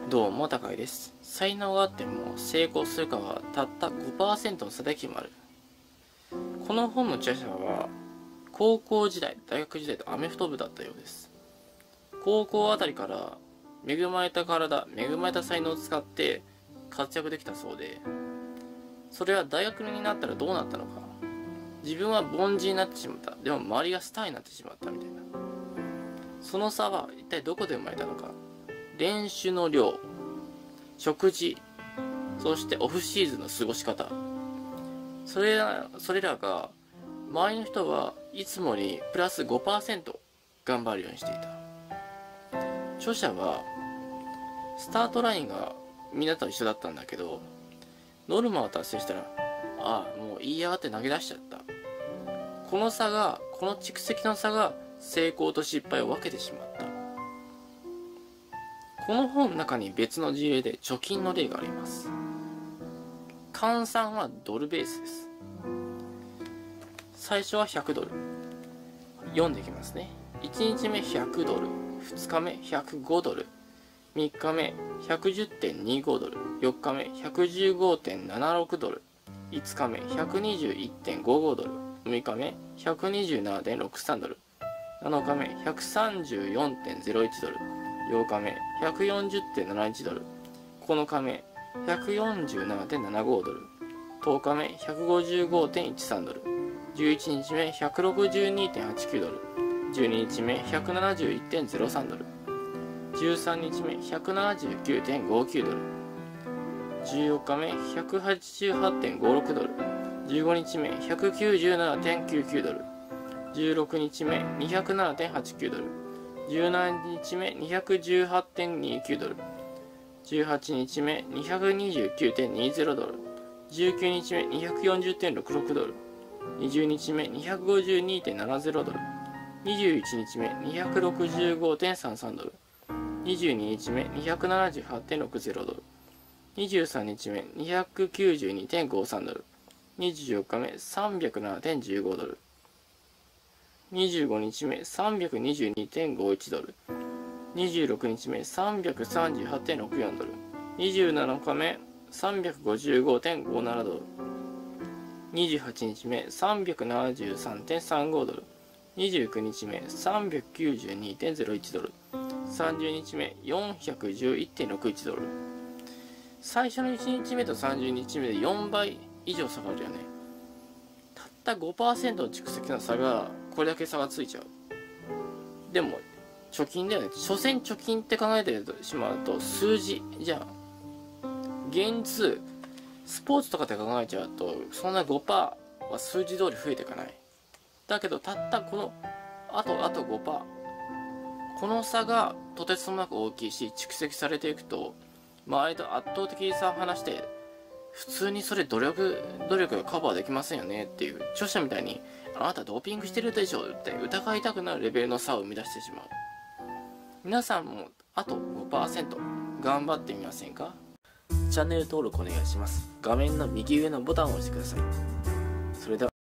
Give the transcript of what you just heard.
どうも、高井です。才能があっても成功するかはたった 5% の差で決まる。この本の著者は、高校時代、大学時代とアメフト部だったようです。高校あたりから恵まれた体、恵まれた才能を使って活躍できたそうで、それは大学になったらどうなったのか。自分は凡人になってしまった。でも周りがスターになってしまったみたいな。その差は一体どこで生まれたのか。練習の量、食事、そしてオフシーズンの過ごし方。それらが、周りの人はいつもにプラス 5% 頑張るようにしていた。著者は、スタートラインがみんなと一緒だったんだけど、ノルマを達成したら、もう言いやがって投げ出しちゃった。この蓄積の差が成功と失敗を分けてしまった。この本の中に別の事例で貯金の例があります。換算はドルベースです。最初は100ドル。読んでいきますね。1日目100ドル、2日目105ドル、3日目 110.25 ドル、4日目 115.76 ドル、5日目 121.55 ドル、6日目 127.63 ドル、7日目 134.01 ドル、8日目 140.71 ドル、9日目 147.75 ドル、10日目 155.13 ドル、11日目 162.89 ドル、12日目 171.03 ドル、13日目 179.59 ドル、14日目 188.56 ドル、15日目 197.99 ドル、16日目 207.89 ドル、17日目 218.29 ドル、18日目 229.20 ドル、19日目 240.66 ドル、20日目 252.70 ドル、21日目 265.33 ドル、22日目 278.60 ドル、23日目 292.53 ドル、24日目 307.15 ドル、25日目 322.51 ドル、26日目 338.64 ドル、27日目 355.57 ドル、28日目 373.35 ドル、29日目 392.01 ドル、30日目 411.61 ドル。最初の1日目と30日目で4倍以上下がるよね。たった 5% の蓄積の差がこれだけ差がついちゃう。でも貯金だよね。所詮貯金って考えてしまうと数字じゃん。現実スポーツとかで考えちゃうとそんな 5% は数字通り増えていかない。だけどたったこのあと 5%、 この差がとてつもなく大きいし、蓄積されていくと周りと圧倒的に差を離して、普通にそれ努力がカバーできませんよねっていう、著者みたいにあなたドーピングしてるでしょって疑いたくなるレベルの差を生み出してしまう。皆さんもあと 5% 頑張ってみませんか？チャンネル登録お願いします。画面の右上のボタンを押してください。それでは